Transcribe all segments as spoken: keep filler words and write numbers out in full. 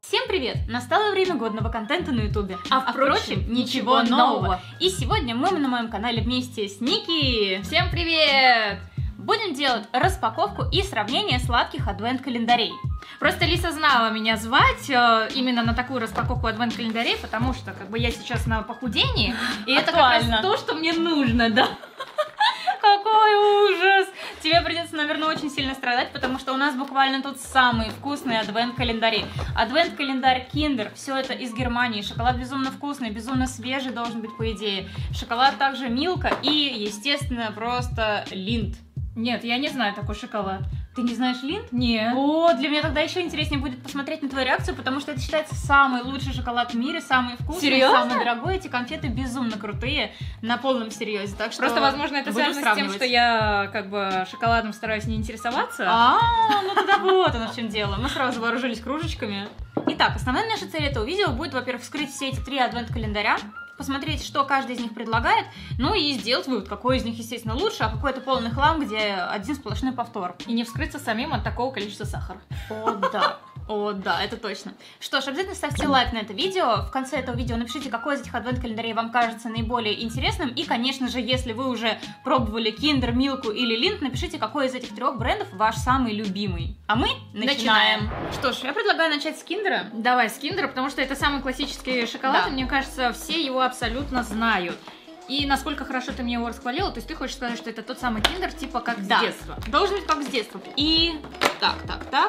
Всем привет! Настало время годного контента на ютубе, а, а впрочем, ничего нового. И сегодня мы на моем канале вместе с Ники. Всем привет! Будем делать распаковку и сравнение сладких адвент-календарей. Просто Лиса знала меня звать э, именно на такую распаковку адвент-календарей, потому что как бы я сейчас на похудении, и это как раз то, что мне нужно, да. Какой ужас! Тебе придется, наверное, очень сильно страдать, потому что у нас буквально тут самые вкусные адвент-календари. Адвент-календарь Kinder, все это из Германии. Шоколад безумно вкусный, безумно свежий должен быть, по идее. Шоколад также Milka и, естественно, просто Lindt. Нет, я не знаю такой шоколад. Ты не знаешь Lindt? Нет. О, для меня тогда еще интереснее будет посмотреть на твою реакцию, потому что это считается самый лучший шоколад в мире, самый вкусный, Серьезно? самый дорогой. Эти конфеты безумно крутые, на полном серьезе. Так что просто, возможно, это связано с тем, что я как бы шоколадом стараюсь не интересоваться. А, ну тогда вот оно в чем дело. Мы сразу вооружились кружечками. Итак, основная наша цель этого видео будет, во-первых, вскрыть все эти три адвент-календаря, посмотреть, что каждый из них предлагает, ну и сделать вывод, какой из них, естественно, лучше, а какой это полный хлам, где один сплошной повтор. И не вскрыться самим от такого количества сахара. О, да. О, да, это точно. Что ж, обязательно ставьте лайк на это видео. В конце этого видео напишите, какой из этих адвент-календарей вам кажется наиболее интересным. И, конечно же, если вы уже пробовали Kinder, Milka или Lindt, напишите, какой из этих трех брендов ваш самый любимый. А мы начинаем. начинаем. Что ж, я предлагаю начать с Kinder. Давай, с Kinder, потому что это самый классический шоколад, Да. и мне кажется, все его абсолютно знают. И насколько хорошо ты мне его расхвалила, то есть ты хочешь сказать, что это тот самый Kinder, типа как Да. с детства. Должен быть как с детства. И так, так, так.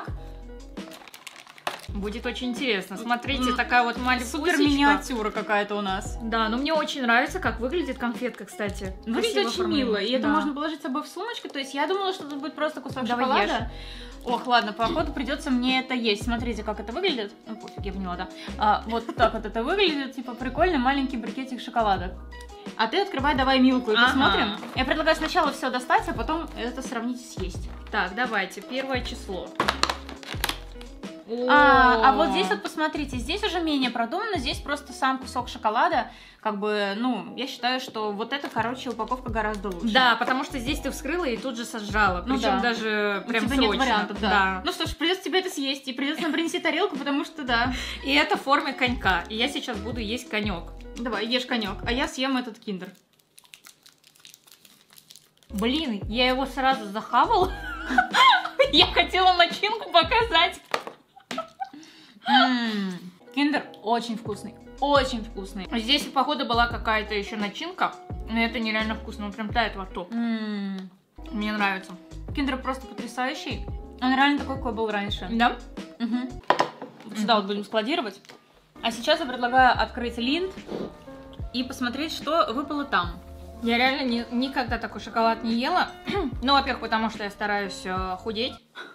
Будет очень интересно. Смотрите, такая вот маленькая супер миниатюра какая-то у нас. Да, но мне очень нравится, как выглядит конфетка, кстати. Выглядит очень мило, и это да. можно положить с собой в сумочку. То есть я думала, что это будет просто кусок Давай шоколада. ешь. Ох, ладно, походу придется мне это есть. Смотрите, как это выглядит. Ну, пофиг, я поняла, да. А, вот так вот это выглядит, типа прикольный маленький брикетик шоколада. А ты открывай давай Милку и Ага. посмотрим. Я предлагаю сначала все достать, а потом это сравнить и съесть. Так, давайте, первое число. А, а вот здесь вот посмотрите, здесь уже менее продумано, здесь просто сам кусок шоколада, как бы, ну, я считаю, что вот эта, короче, упаковка гораздо лучше. Да, потому что здесь ты вскрыла и тут же сожрала, Ну причем да. даже прям У тебя срочно. нет вариантов, да. да. Ну что ж, придется тебе это съесть, и придется нам принести тарелку, потому что, да. И это в форме конька, и я сейчас буду есть конек. Давай, ешь конек, а я съем этот киндер. Блин, я его сразу захавала. Я хотела начинку показать. Киндер очень вкусный, очень вкусный. Здесь, походу, была какая-то еще начинка, но это нереально вкусно, он прям тает во рту. М-м. Мне нравится. Киндер просто потрясающий. Он реально такой, какой был раньше. Да? Угу. Вот сюда вот будем складировать. А сейчас я предлагаю открыть Lindt и посмотреть, что выпало там. Я реально ни, никогда такой шоколад не ела. Ну, во-первых, потому что я стараюсь э, худеть.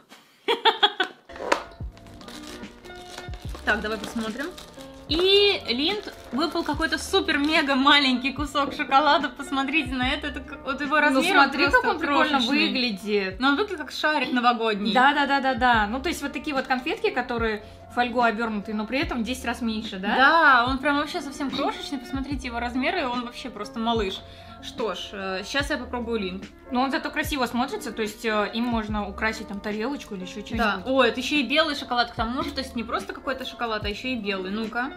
Так, давай посмотрим. И Lindt выпал какой-то супер-мега маленький кусок шоколада. Посмотрите на это, это как, вот его размер. Ну, смотри, как он прикольно крошечный. выглядит. Но он выглядит как шарик новогодний. Да-да-да-да-да. Ну, то есть вот такие вот конфетки, которые в фольгу обернуты, но при этом в десять раз меньше, да? Да, он прям вообще совсем крошечный. Посмотрите его размеры, он вообще просто малыш. Что ж, сейчас я попробую Lindt. Но он зато красиво смотрится, то есть э, им можно украсить там тарелочку или еще что-нибудь. Да. О, это еще и белый шоколад к тому же, то есть не просто какой-то шоколад, а еще и белый. Ну-ка.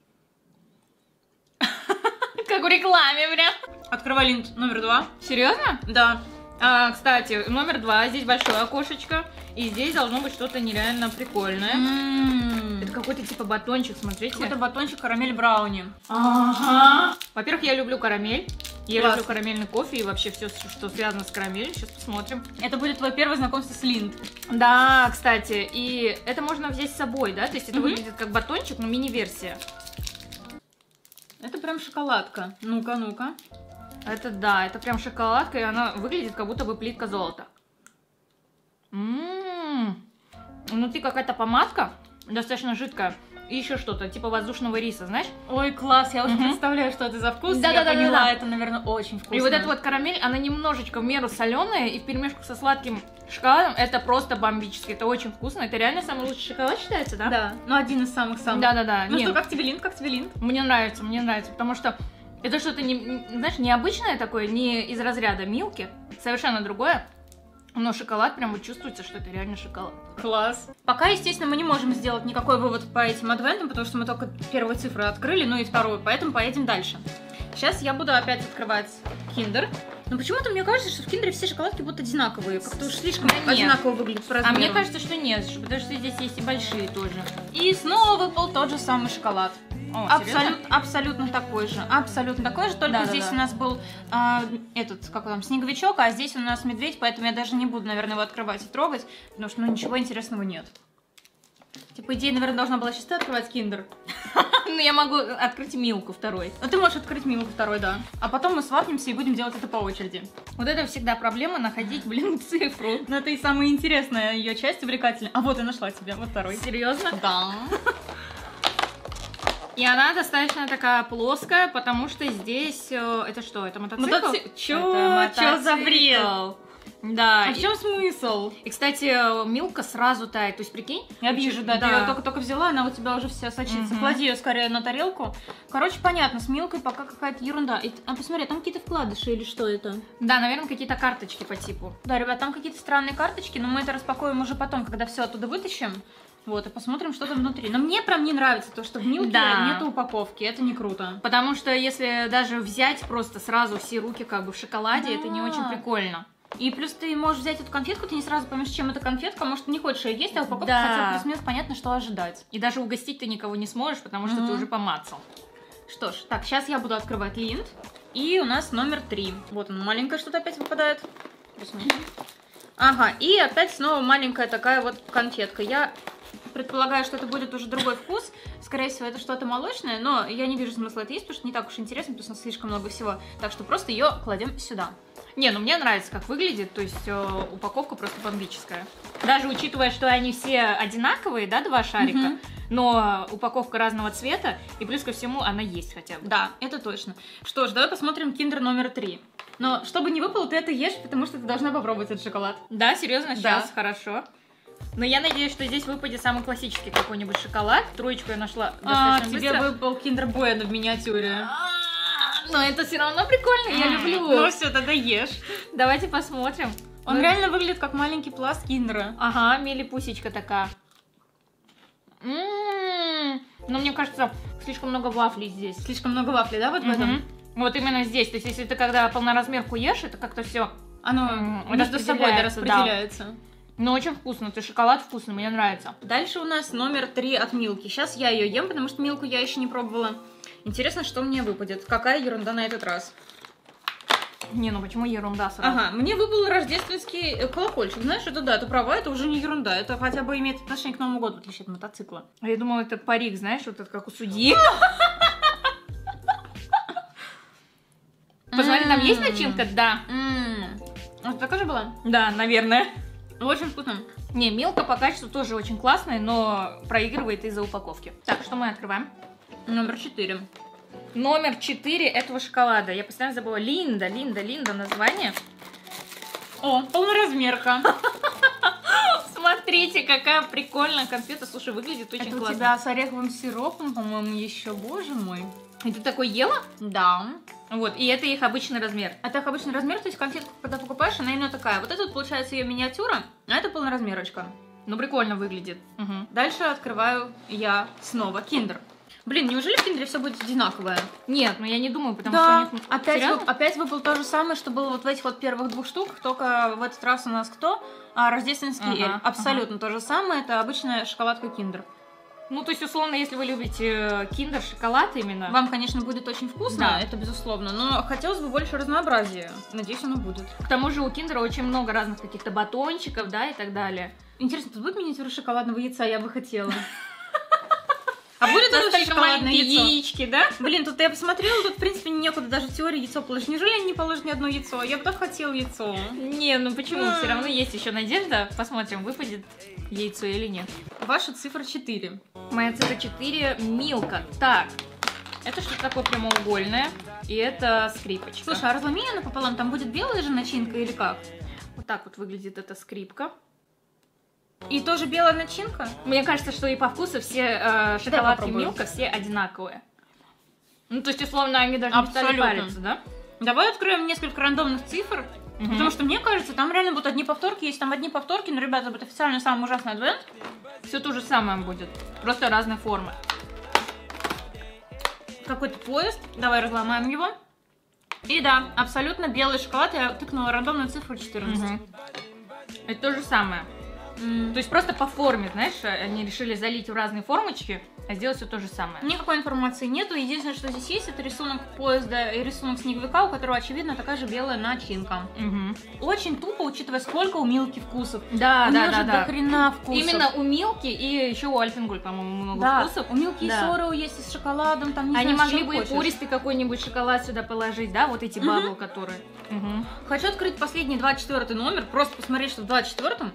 Как в рекламе, прям. Открывай Lindt номер два. Серьезно? Да. А, кстати, номер два, здесь большое окошечко, и здесь должно быть что-то нереально прикольное. М-м-м. Это какой-то типа батончик, смотрите. Какой-то батончик карамель брауни. Ага. Во-первых, я люблю карамель. Я Класс. люблю карамельный кофе и вообще все, что связано с карамелью. Сейчас посмотрим. Это будет твое первое знакомство с Lindt. Да, кстати, и это можно взять с собой, да? То есть это Мгм. выглядит как батончик, но мини-версия. Это прям шоколадка. Ну-ка, ну-ка. Это да, это прям шоколадка, и она выглядит как будто бы плитка золота. Ммм. Внутри какая-то помадка, достаточно жидкая. И еще что-то, типа воздушного риса, знаешь? Ой, класс, я уже Мгм. представляю, что это за вкус. Да, я да, да, поняла, да, да. это, наверное, очень вкусно. И вот эта вот карамель, она немножечко в меру соленая, и вперемешку со сладким шоколадом это просто бомбически. Это очень вкусно. Это реально самый лучший шоколад считается, да? Да, ну один из самых-самых. Да-да-да. Ну Нет, что, как тебе Lindt, как тебе Lindt? мне нравится, мне нравится, потому что это что-то, не, не- знаешь, необычное такое, не из разряда Милки, совершенно другое. Но шоколад прям вот чувствуется, что это реально шоколад. Класс. Пока, естественно, мы не можем сделать никакой вывод по этим адвентам, потому что мы только первую цифру открыли, ну и вторую, поэтому поедем дальше. Сейчас я буду опять открывать Kinder. Но почему-то мне кажется, что в Киндере все шоколадки будут одинаковые. Как-то уж слишком да одинаково выглядят по размеру. А мне кажется, что нет, потому что здесь есть и большие тоже. И снова выпал тот же самый шоколад. О, Абсолют, абсолютно такой же. Абсолютно такой же, только да, здесь да, да. у нас был а, этот, как там, снеговичок, а здесь у нас медведь, поэтому я даже не буду, наверное, его открывать и трогать, потому что, ну, ничего интересного нет. Типа, идея, наверное, должна была сейчас ты открывать Киндер. Ну, я могу открыть Милку второй. Ну, ты можешь открыть Милку второй, да. А потом мы свапнемся и будем делать это по очереди. Вот это всегда проблема, находить, блин, цифру. Но это и самая интересная ее часть, увлекательная. А вот я нашла тебе, вот второй. Серьезно? Да. И она достаточно такая плоская, потому что здесь... э, Это что, это мотоцикл? Мотоцикл? Чё? Это Чё за мотоцикл. бред? Да. А в чем смысл? И, кстати, Милка сразу тает, то есть, прикинь? Я вижу, да, да. ты ее только-только взяла, она у тебя уже вся сочится. Мгм. Клади ее скорее на тарелку. Короче, понятно, с Милкой пока какая-то ерунда. И, а посмотри, там какие-то вкладыши или что это? Да, наверное, какие-то карточки по типу. Да, ребят, там какие-то странные карточки, но мы это распакуем уже потом, когда все оттуда вытащим. Вот, и посмотрим, что там внутри. Но мне прям не нравится то, что в Милке Да. нету упаковки. Это не круто. Потому что если даже взять просто сразу все руки как бы в шоколаде, Да. это не очень прикольно. И плюс ты можешь взять эту конфетку, ты не сразу поймешь, чем эта конфетка, может, ты не хочешь ее есть, а упаковка Да. хотя бы плюс-минус понятно, что ожидать. И даже угостить ты никого не сможешь, потому что Мгм. ты уже помацал. Что ж, так, сейчас я буду открывать линд. И у нас номер три. Вот он, маленькое что-то опять выпадает. Ага, и опять снова маленькая такая вот конфетка. Я предполагаю, что это будет уже другой вкус. Скорее всего, это что-то молочное, но я не вижу смысла это есть, потому что не так уж интересно, потому что у нас слишком много всего. Так что просто ее кладем сюда. Не, ну мне нравится, как выглядит, то есть э, упаковка просто бомбическая. Даже учитывая, что они все одинаковые, да, два шарика, Мгм. но упаковка разного цвета, и плюс ко всему она есть хотя бы. Да, это точно. Что ж, давай посмотрим Киндер номер три. Но чтобы не выпало, ты это ешь, потому что ты должна попробовать этот шоколад. Да, серьезно, Да. сейчас, хорошо. Но я надеюсь, что здесь выпадет самый классический какой-нибудь шоколад. Троечку я нашла А, достаточно тебе быстро. выпал Киндер Bueno в миниатюре. Но это все равно прикольно, я люблю. Ну все, тогда ешь. Давайте посмотрим. Он Ну, реально выглядит как маленький пласт Киндера. Ага, милипусечка такая. М-м-м. Но мне кажется, слишком много вафлей здесь. Слишком много вафли, да, вот в этом? Мгм. Вот именно здесь. То есть, если ты когда полноразмерку ешь, это как-то все. Оно М, между собой да, распределяется, да. распределяется. Но очень вкусно. Ты шоколад вкусный, мне нравится. Дальше у нас номер три от Милки. Сейчас я ее ем, потому что Милку я еще не пробовала. Интересно, что мне выпадет. Какая ерунда на этот раз. Не, ну почему ерунда сразу? Ага, мне выпал рождественский э, колокольчик. Знаешь, это да, ты права, это уже не ерунда. Это хотя бы имеет отношение к Новому году, в отличие от мотоцикла. А я думала, это парик, знаешь, вот это как у судьи. Посмотри, там есть начинка? Да. Ммм. Вот такая же была? Да, наверное. Очень вкусно. Не, Милка по качеству тоже очень классная, но проигрывает из-за упаковки. Так, что мы открываем? Номер четыре. Номер четыре этого шоколада. Я постоянно забыла. Линда, Линда, Линда название. О, полноразмерка. Смотрите, какая прикольная конфета. Слушай, выглядит очень Это у классно. тебя с ореховым сиропом, по-моему, еще, боже мой. И ты такой ела? Да. Вот, и это их обычный размер. Это их обычный размер, то есть конфетку, когда покупаешь, она именно такая. Вот это вот, получается ее миниатюра, а это полноразмерочка. Ну, прикольно выглядит. Угу. Дальше открываю я снова Киндер. Блин, неужели в Киндере все будет одинаковое? Нет, ну я не думаю, потому Да, что у них... опять, Серьезно? вып- опять выпал то же самое, что было вот в этих вот первых двух штуках, только в этот раз у нас кто? А, рождественский Ага, эль. Абсолютно то же самое, это обычная шоколадка Киндер. Ну, то есть, условно, если вы любите киндер, шоколад именно... Вам, конечно, будет очень вкусно, Да. это безусловно, но хотелось бы больше разнообразия. Надеюсь, оно будет. К тому же у киндера очень много разных каких-то батончиков, да, и так далее. Интересно, тут будет миниатюра шоколадного яйца? Я бы хотела. А будет у нас Настолько шоколадное маленькие яйцо? яички, да? Блин, тут я посмотрела, тут, в принципе, некуда даже в теории яйцо положить. Неужели они не положат ни одно яйцо? Я бы так хотела яйцо. Не, ну почему? М. Все равно есть еще надежда. Посмотрим, выпадет яйцо или нет. Ваша цифра четыре. Моя цифра четыре, Милка. Так, это что-то такое прямоугольное. И это скрипочка. Слушай, а разломи ее напополам, там будет белая же начинка или как? Вот так вот выглядит эта скрипка. И тоже белая начинка? Мне кажется, что и по вкусу все э, шоколадки попробую. Милка все одинаковые. Ну, то есть, условно, они даже не стали Абсолютно. париться, да? Давай откроем несколько рандомных цифр Угу. Потому что, мне кажется, там реально будут одни повторки. Есть там одни повторки, но, ребята, это официально самый ужасный адвент. Все то же самое будет, просто разной формы. Какой-то поезд. Давай разломаем его. И да, абсолютно белый шоколад. Я тыкнула рандомную цифру четырнадцать. Угу. Это то же самое. Mm. То есть просто по форме, знаешь, они решили залить в разные формочки, а сделать все то же самое. Никакой информации нету. Единственное, что здесь есть, это рисунок поезда и рисунок снеговика, у которого, очевидно, такая же белая начинка. Угу. Очень тупо, учитывая, сколько у Милки вкусов. Да, у да, нее да, же да. до хрена вкусов. Именно у Милки и еще у Альпенгольд, по-моему, много да. вкусов. У Милки да. и с Орео есть, и с шоколадом. Там, не Они знаю, могли бы хочешь. и пористый какой-нибудь шоколад сюда положить, да, вот эти бабл, угу. которые. Угу. Хочу открыть последний двадцать четвёртый номер, просто посмотреть, что в двадцать четвёртом.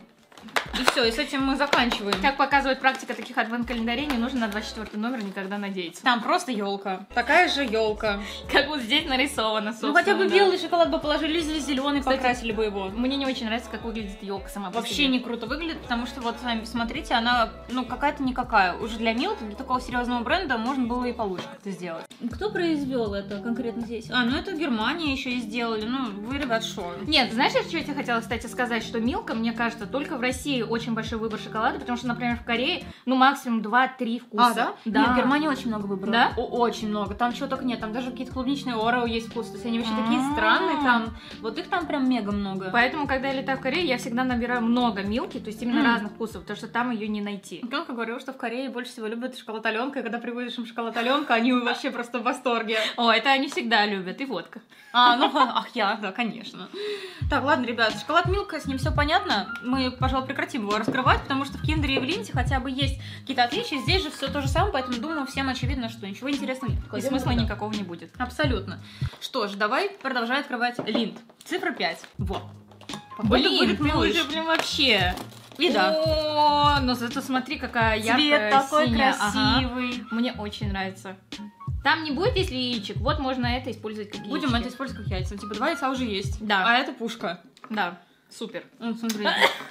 И все, и с этим мы заканчиваем. Как показывает практика таких адвент-календарей, не нужно на двадцать четвёртый номер никогда надеяться. Там просто елка. Такая же елка. Как вот здесь нарисовано, собственно. Ну хотя бы да. белый шоколад бы положили, или зеленый, покрасили бы его. Мне не очень нравится, как выглядит елка сама. Вообще не круто выглядит, потому что вот сами смотрите, она ну какая-то никакая. Уже для Милки, для такого серьезного бренда можно было и получше как-то сделать. Кто произвел это конкретно здесь? А, ну это Германия еще и сделали. Ну вы, ребят, шо? Нет, знаешь, что я тебе хотела, кстати, сказать, что Милка, мне кажется, только в России очень большой выбор шоколада, потому что, например, в Корее, ну, максимум два-три вкуса. А, да? Да. Нет, в Германии очень много выбора. Да? О, очень много. Там чего только нет. Там даже какие-то клубничные Орео есть вкус. То есть они вообще такие странные там. Вот их там прям мега много. Поэтому, когда я летаю в Корею, я всегда набираю много Милки, то есть именно mm. разных вкусов, потому что там ее не найти. Гонка говорила, что в Корее больше всего любят шоколад Аленка, и когда приводишь им шоколад Аленка, они вообще просто в восторге. О, это они всегда любят, и водка. А, ну, ах, я, да, конечно. Так, ладно, ребят, шоколад Милка, с ним все понятно. Мы, пожалуй, прекратим его раскрывать, потому что в Киндере и в Линте хотя бы есть какие-то отличия. Здесь же все то же самое, поэтому, думаю, всем очевидно, что ничего интересного нет. И смысла туда никакого не будет. Абсолютно. Что ж, давай продолжай открывать Линд. Цифра пять. Вот. Блин, ты уже прям вообще... И да. О, но зато смотри, какая яркая, цвет такой синяя. красивый. Ага. Мне очень нравится. Там не будет, если яичек. Вот можно это использовать как яички. Будем это использовать как яйца. Типа два яйца уже есть. Да. А это пушка. Да. Супер. Ну, смотри.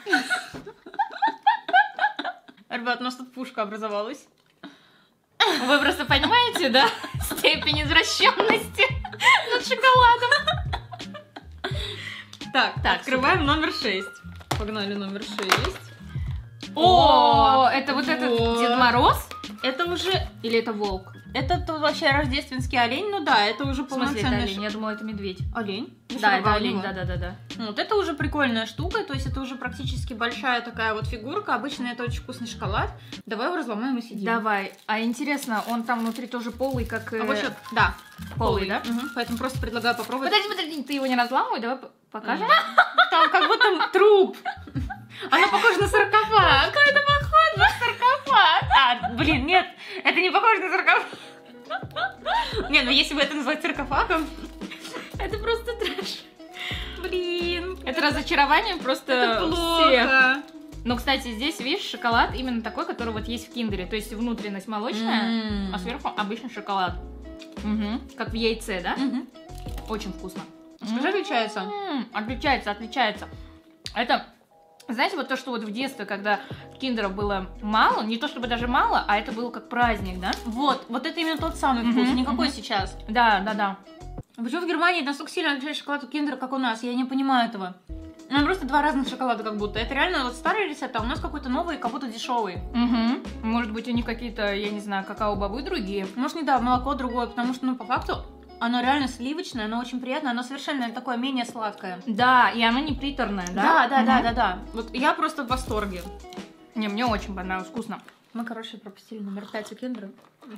Ребят, у нас тут пушка образовалась. Вы просто понимаете, да? Степень извращенности над шоколадом. Так, так, открываем супер. Номер шесть. Погнали номер шесть. О, О это вот, вот этот Дед Мороз? Это уже... Или это волк? Это тут вообще рождественский олень, ну да, это уже полноценный... В смысле, это олень? Я думала, это медведь. Олень? Да, это олень, да-да-да. Вот это уже прикольная штука, то есть это уже практически большая такая вот фигурка. Обычно это очень вкусный шоколад. Давай его разломаем и съедим. Давай. А интересно, он там внутри тоже полый, как... А вот что? Да. Полый, да? Угу. Поэтому просто предлагаю попробовать. Подожди, подожди, ты его не разламывай, давай покажем. Там как будто труп. Она похожа на саркофаг. Как это похоже на саркофаг? А, блин, нет, это не похоже на саркофаг. Не, ну если бы это назвать саркофагом, это просто трэш. Блин. Это разочарование просто это плохо. Всех. Но, кстати, здесь, видишь, шоколад именно такой, который вот есть в Киндере. То есть внутренность молочная, mm. а сверху обычный шоколад. Угу. Как в яйце, да? Угу. Очень вкусно. Скажи, отличается? М-м, отличается, отличается. Это, знаете, вот то, что вот в детстве, когда киндеров было мало, не то чтобы даже мало, а это был как праздник, да? Вот, вот это именно тот самый вкус, mm-hmm, никакой mm-hmm. сейчас. Да, да, да. Почему в Германии настолько сильно отличается шоколад у киндера, как у нас? Я не понимаю этого. Ну, просто два разных шоколада как будто. Это реально вот старый рецепт, а у нас какой-то новый, как будто дешевый. Угу. Может быть, у них какие-то, я не знаю, какао-бобы другие. Может, не да, молоко другое, потому что, ну, по факту, оно реально сливочное, оно очень приятное, оно совершенно такое менее сладкое. Да, и оно не приторное, да? Да, да, угу. да, да, да. Вот я просто в восторге. Не, мне очень понравилось, вкусно. Мы, короче, пропустили номер пять у киндера.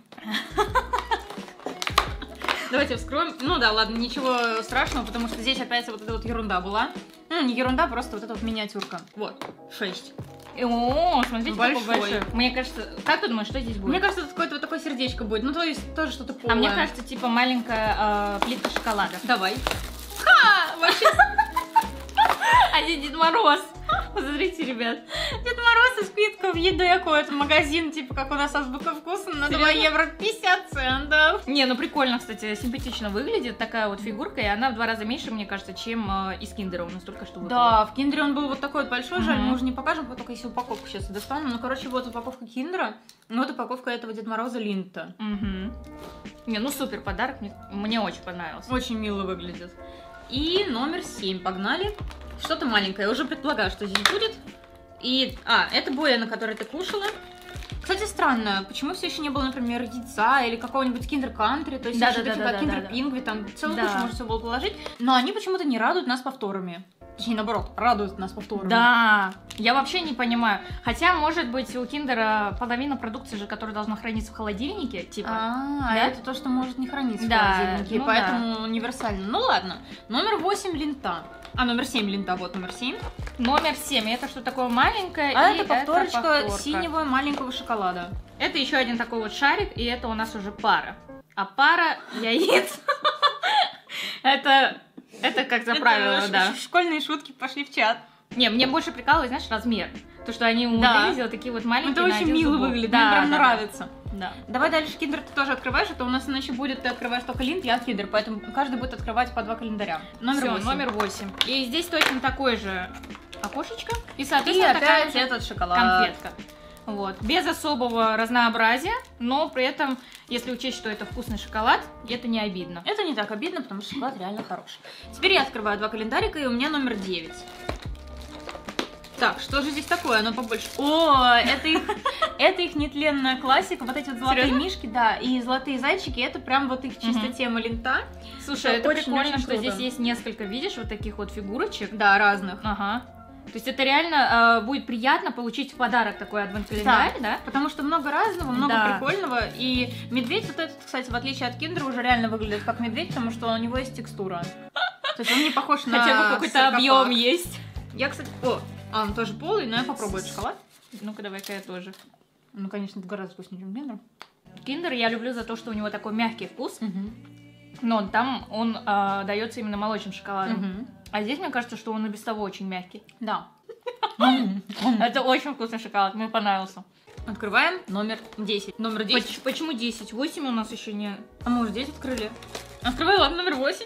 Давайте вскроем. Ну да, ладно, ничего страшного, потому что здесь опять вот эта вот ерунда была. Ну, не ерунда, просто вот эта вот миниатюрка. Вот, шесть. О, смотрите, большой. какой большой. Мне кажется, как ты думаешь, что здесь будет? Мне кажется, это какое-то вот такое сердечко будет. Ну, то есть тоже что-то полое. А мне кажется, типа маленькая э, плитка шоколада. Давай. Ха! Вообще... А здесь Дед Мороз. Посмотрите, ребят. Дед Мороз и скидка в Едеку. Это магазин, типа, как у нас азбука вкуса, на два евро пятьдесят центов. Не, ну прикольно, кстати, симпатично выглядит. Такая вот фигурка, и она в два раза меньше, мне кажется, чем э, из киндера. У нас только что выпало. Да, в киндере он был вот такой вот большой, жаль, Mm-hmm. мы уже не покажем, только если упаковку сейчас достану. Ну, короче, вот упаковка киндера, ну, вот упаковка этого Дед Мороза Линта. Угу. Не, ну супер подарок, мне, мне очень понравился. Очень мило выглядит. И номер семь, погнали. Что-то маленькое, я уже предполагаю, что здесь будет. И, а, это Буэна, который ты кушала. Кстати, странно, почему все еще не было, например, яйца или какого-нибудь Kinder Country, то есть да, еще да, типа да, да, Kinder да, Pingui, там целую да. кучу можно все было положить, но они почему-то не радуют нас повторами. Точнее, наоборот, радуют нас повторами. Да, я вообще не понимаю. Хотя, может быть, у Киндера половина продукции же, которая должна храниться в холодильнике, типа. А, да? это то, что может не храниться да, в холодильнике, ну поэтому да. универсально. Ну ладно, номер восемь лента. А, номер семь лента, вот номер семь. Номер семь, это что такое маленькое? А и это повторочка, это повторка синего маленького шоколада. Это еще один такой вот шарик, и это у нас уже пара. А пара яиц, это, это как за правило, да. Школьные шутки пошли в чат. Не, мне больше прикалывает, знаешь, размер. То, что они умудрились сделать такие вот маленькие. Это очень мило выглядит, мне прям нравится. Да. Давай дальше киндер ты тоже открываешь, а то у нас иначе будет, ты открываешь только линд, я киндер, поэтому каждый будет открывать по два календаря. Номер Всё, восемь. номер восемь. И здесь точно такое же окошечко. И, соответственно, И такая опять же этот шоколад. конфетка. Вот. Без особого разнообразия, но при этом, если учесть, что это вкусный шоколад, это не обидно. Это не так обидно, потому что шоколад реально хороший. Теперь я открываю два календарика, и у меня номер девять. Так, что же здесь такое? Оно побольше. О, это их, это их нетленная классика. Вот эти вот золотые Серьезно? мишки, да, и золотые зайчики, это прям вот их чисто Мгм. тема лента. Слушай, это очень, прикольно, очень что круто. здесь есть несколько, видишь, вот таких вот фигурочек. Да, разных. Ага. То есть это реально э, будет приятно получить в подарок такой адвент-календарь, да? Потому что много разного, много Да. прикольного. И медведь вот этот, кстати, в отличие от киндера, уже реально выглядит как медведь, потому что у него есть текстура. То есть он не похож на Хотя бы какой-то саркофаг. объем есть. Я, кстати... О, а он тоже полый, но я попробую этот шоколад. Ну-ка, давай-ка я тоже. Ну, конечно, это гораздо вкуснее, чем киндер. Киндер я люблю за то, что у него такой мягкий вкус, но там он э, дается именно молочным шоколадом. Мгм. А здесь мне кажется, что он и без того очень мягкий. Да. Это очень вкусный шоколад, мне понравился. Открываем номер десять. Номер десять. Поч- Почему десять? восемь у нас еще не... А мы уже десять открыли. Открываю, ладно, номер восемь.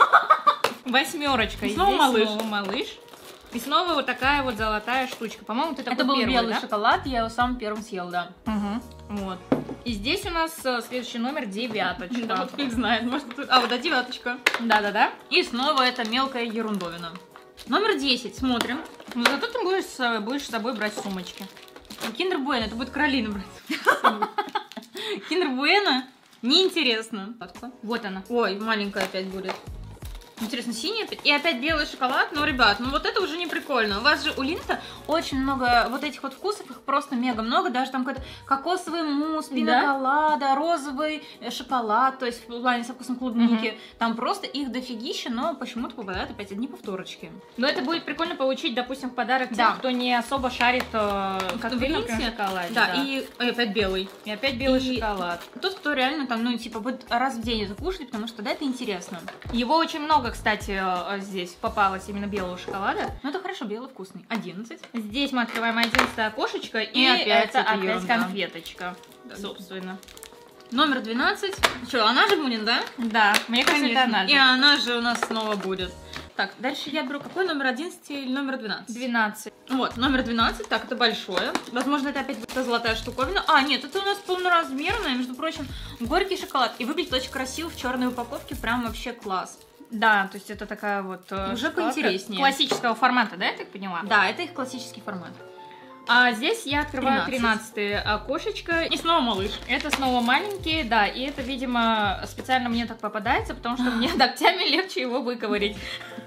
Восьмерочка. И снова здесь малыш. снова малыш. И снова вот такая вот золотая штучка. По-моему, ты такой Это был первый, белый да? шоколад, я его самым первым съел, да. Угу. Вот. И здесь у нас э, следующий номер девяточка. Да, вот фиг знает, может тут... А, вот да, девяточка. Да-да-да. И снова это мелкая ерундовина. Номер десять, смотрим. Ну зато ты будешь, с- будешь с собой брать сумочки. Киндер Буэна, это будет Каролина брать. Киндер Буэна неинтересно. Вот она. Ой, маленькая опять будет. Интересно, синий опять? И опять белый шоколад? Ну, ребят, ну вот это уже не прикольно. У вас же у Линта очень много вот этих вот вкусов, их просто мега много. Даже там какой-то кокосовый мусс, пина-колада, розовый э, шоколад, то есть в плане со вкусом клубники. Мгм. Там просто их дофигища, но почему-то попадают опять одни повторочки. Но это будет прикольно получить, допустим, в подарок тем, Да. кто не особо шарит э, как В ты, Линте, например, в шоколаде. Да, и ой, опять белый. И опять белый и- шоколад. Тот, кто реально там, ну, типа, будет раз в день это кушать, потому что, да, это интересно. Его очень много, кстати, э, здесь попалось именно белого шоколада. Ну, это хорошо, белый вкусный. одиннадцать. Здесь мы открываем одиннадцатое окошечко, и, И опять это эта опять ерунда. конфеточка, собственно. Номер двенадцать. Что, она же будет, да? Да, мне кажется, это она же. И она же у нас снова будет. Так, дальше я беру какой номер одиннадцать или номер двенадцать? двенадцать. Вот, номер двенадцать, так, это большое. Возможно, это опять будет та золотая штуковина. А, нет, это у нас полноразмерная, между прочим, горький шоколад. И выглядит очень красиво в черной упаковке, прям вообще класс. Да, то есть это такая вот э, Уже шоколадка поинтереснее. классического формата, да, я так поняла? Да, это их классический формат. А здесь я открываю тринадцать. тринадцатое окошечко. И снова малыш. Это снова маленький, да, и это, видимо, специально мне так попадается, потому что мне ногтями легче его выковырить.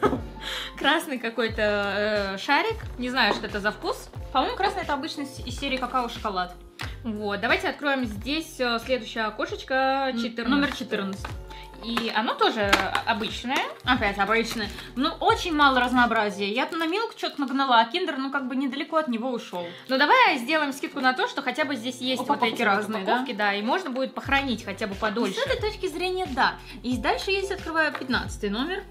Красный какой-то э, шарик, не знаю, что это за вкус. По-моему, красный это обычно из серии какао-шоколад. Вот, давайте откроем здесь э, следующее окошечко, четырнадцать. Номер четырнадцать. И оно тоже обычное. Опять обычный. Ну, очень мало разнообразия. Я-то на Милк что-то нагнала, а Киндер, ну, как бы недалеко от него ушел. Ну, давай сделаем скидку на то, что хотя бы здесь есть Упаковки вот эти разные, вот упаковки, да? И можно будет похоронить хотя бы подольше. С этой точки зрения, да. И дальше есть, открываю пятнадцатый номер.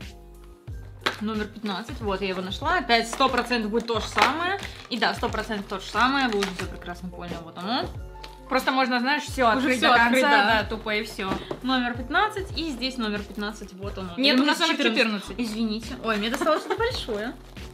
Номер пятнадцать, вот я его нашла. Опять сто процентов будет то же самое. И да, сто процентов то же самое. Вы уже все прекрасно поняли, вот оно. Просто можно, знаешь, все Уже открыть всё до конца, открыть, да, да. тупо и все. Номер пятнадцать, и здесь номер пятнадцать, вот оно. Нет, Или у нас номер четырнадцать. четырнадцать. Извините. Ой, мне досталось что-то большое.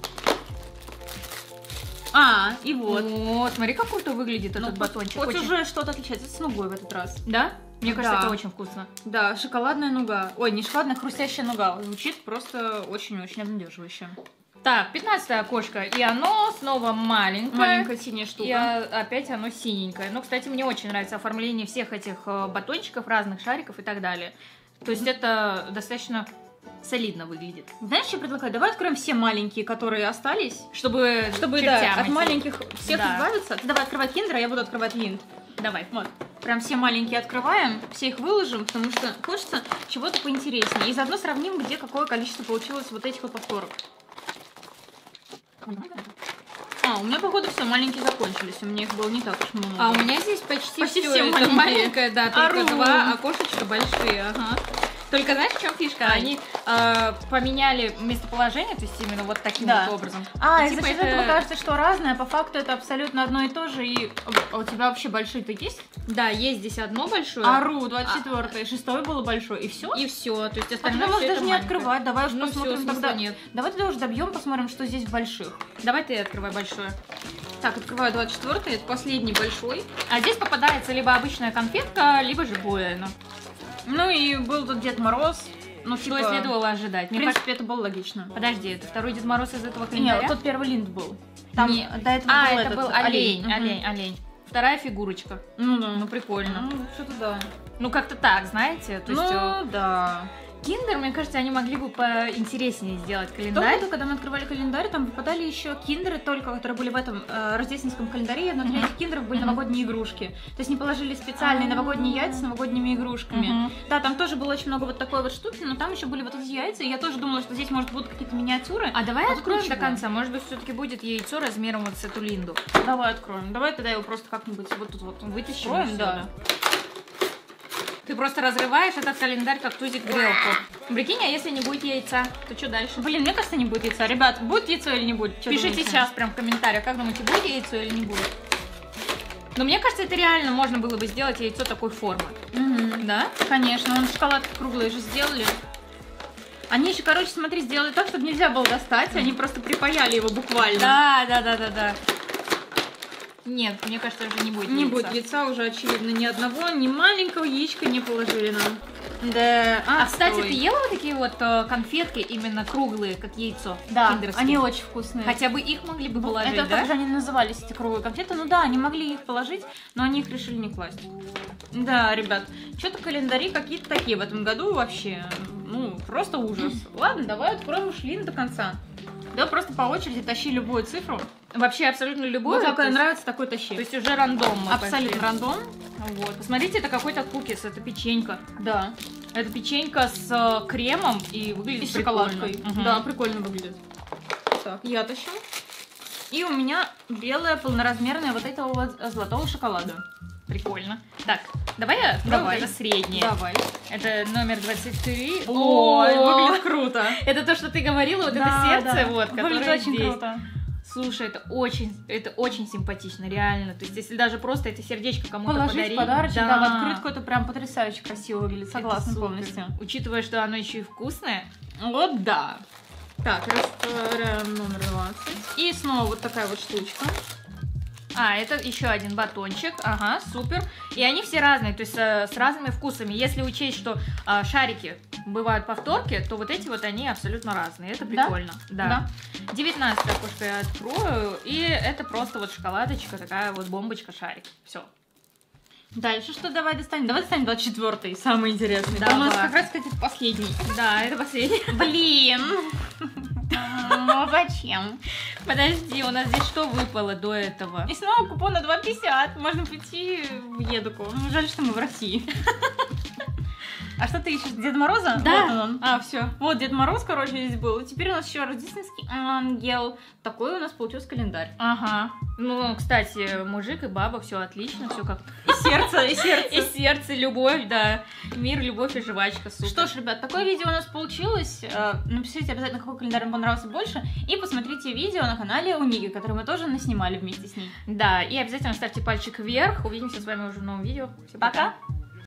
А, и вот. Вот, смотри, как круто выглядит Ну, этот батончик. хоть Очень- уже что-то отличается. Это с нугой в этот раз. Да? Мне кажется, Да. это очень вкусно. Да, шоколадная нуга. Ой, не шоколадная, хрустящая нуга. Звучит просто очень-очень обнадеживающе. Так, пятнадцатое окошко, и оно снова маленькое. Маленькая синяя штука. И а, опять оно синенькое. Ну, кстати, мне очень нравится оформление всех этих э, батончиков, разных шариков и так далее. То есть это достаточно солидно выглядит. Знаешь, что я предлагаю? Давай откроем все маленькие, которые остались. Чтобы, Чтобы, чертям да, от идти. маленьких всех Да. избавиться. Ты давай открывай киндер, а я буду открывать линд. Давай. Вот. Прям все маленькие открываем, все их выложим, потому что хочется чего-то поинтереснее. И заодно сравним, где какое количество получилось вот этих вот повторок. А, у меня, походу, все, маленькие закончились. У меня их было не так уж много. А у меня здесь почти, Почти всё все это маленькие. маленькое, да, только Ору. два окошечка большие, ага. Только знаешь, в чем фишка? Ай. Они э, поменяли местоположение, то есть именно вот таким Да. вот образом. А, И и типа за счет это- этого кажется, что разное, а по факту это абсолютно одно и то же. И а у тебя вообще большие-то есть? Да, есть здесь одно большое. Ару, двадцать четвёртое, шестое было большое, и все? И все, то есть А остальное тогда можешь всё это даже не маленькое. открывать, давай уж Ну посмотрим всё, тогда. смысла нет. Давай тогда уже добьем, посмотрим, что здесь в больших. Давай ты открывай большое. Так, открываю двадцать четвёртый, это последний большой. А здесь попадается либо обычная конфетка, либо же Буэно. Ну и был тут Дед Мороз. Ну, Что типа, и следовало ожидать. в Мне принципе, это было логично. кажется- Подожди, это второй Дед Мороз из этого Нет, календаря? вот тут первый линд был. Там Не. до этого А, был это этот был олень, Мгм. олень, олень. Вторая фигурочка. Ну да. Ну, прикольно. Ну, что-то да. Ну, как-то так, знаете. То есть, э, Ну, да. Киндер, мне кажется, они могли бы поинтереснее сделать В том календарь. году, когда мы открывали календарь, там попадали еще киндеры только, которые были в этом э, рождественском календаре, и внутри Мгм. этих киндеров были Мгм. новогодние игрушки. То есть не положили специальные А-а-а. новогодние яйца с новогодними игрушками. Мгм. Да, там тоже было очень много вот такой вот штуки, но там еще были вот эти яйца, и я тоже думала, что здесь, может, будут какие-то миниатюры. А давай А тут откроем до ничего. конца. Может быть, все-таки будет яйцо размером вот с эту Линду. Давай откроем. Давай тогда его просто как-нибудь вот тут вот Вытащим вытащим. и всё, Да. Ты просто разрываешь этот календарь, как тузик грелку. Прикинь, а если не будет яйца, то что дальше? Блин, мне кажется, не будет яйца. Ребят, будет яйцо или не будет? Чё Пишите думаете? сейчас прям в комментариях, как думаете, будет яйцо или не будет? Но мне кажется, это реально можно было бы сделать яйцо такой формы. Мгм. Да? Конечно, он шоколадки круглые же сделали. Они еще, короче, смотри, сделали так, чтобы нельзя было достать. Они просто припаяли его буквально. Да, да, да, да, да. Нет, мне кажется, уже не будет Не яйца. будет яйца уже, очевидно, ни одного, ни маленького яичка не положили нам. Да. А, кстати, отстой. ты ела вот такие вот э, конфетки, именно круглые, как яйцо? Да, киндерские? они очень вкусные. Хотя бы их могли бы Ну, положить, это да? как же они назывались, эти круглые конфеты? Ну да, они могли их положить, но они их решили не класть. Да, ребят, что-то календари какие-то такие в этом году вообще. Ну, просто ужас. Ладно, давай откроем шлин до конца. Да, просто по очереди тащи любую цифру. Вообще абсолютно любой. Вот какая то есть- нравится, такой тащи. То есть уже рандом. мы абсолютно пошли. рандом. Вот. Посмотрите, это какой-то кукис, это печенька. Да. Это печенька с э, кремом и выглядит И с прикольно. шоколадкой. Мгм. Да, прикольно выглядит. Так, я тащу. И у меня белая полноразмерная вот этого вот золотого шоколада. Прикольно. Так, давай я открою Давай. это среднее. Давай. Это номер двадцать три. Ой, О, выглядит круто. Это то, что ты говорила, вот Да, это сердце, да. вот, Выглядит которое очень здесь. круто. Слушай, это очень, это очень симпатично, реально. То есть, если даже просто это сердечко кому-то Положить подарить, подарочек, да. в открытку, это прям потрясающе красиво выглядит. это Согласна супер. полностью. Учитывая, что оно еще и вкусное. Вот да. Так, растворяем номер двадцать. И снова вот такая вот штучка. А, это еще один батончик. Ага, супер. И они все разные, то есть э, с разными вкусами. Если учесть, что э, шарики бывают повторки, то вот эти вот они абсолютно разные. Это Да? прикольно. Да. девятнадцатое окошко я открою. И это просто вот шоколадочка, такая вот бомбочка-шарик. Все. Дальше что давай достанем? Давай достанем двадцать четвёртый, самый интересный. Давай. У нас как раз, кстати, последний. Да, это последний. Блин. Ну зачем? Подожди, у нас здесь что выпало до этого? И снова купон на два пятьдесят. Можно прийти в Едуку. Ну, жаль, что мы в России. А что ты ищешь? Деда Мороза? Да. Вот он. А, все. Вот Дед Мороз, короче, здесь был. И теперь у нас еще рождественский ангел. Такой у нас получился календарь. Ага. Ну, кстати, мужик и баба, все отлично, все как. И сердце, и сердце. И сердце, любовь, да. Мир, любовь и жвачка, супер. Что ж, ребят, такое видео у нас получилось. Э, Напишите обязательно, какой календарь вам понравился больше. И посмотрите видео на канале у Ники, которое мы тоже наснимали вместе с ней. Да, и обязательно ставьте пальчик вверх. Увидимся с вами уже в новом видео. Всем Пока!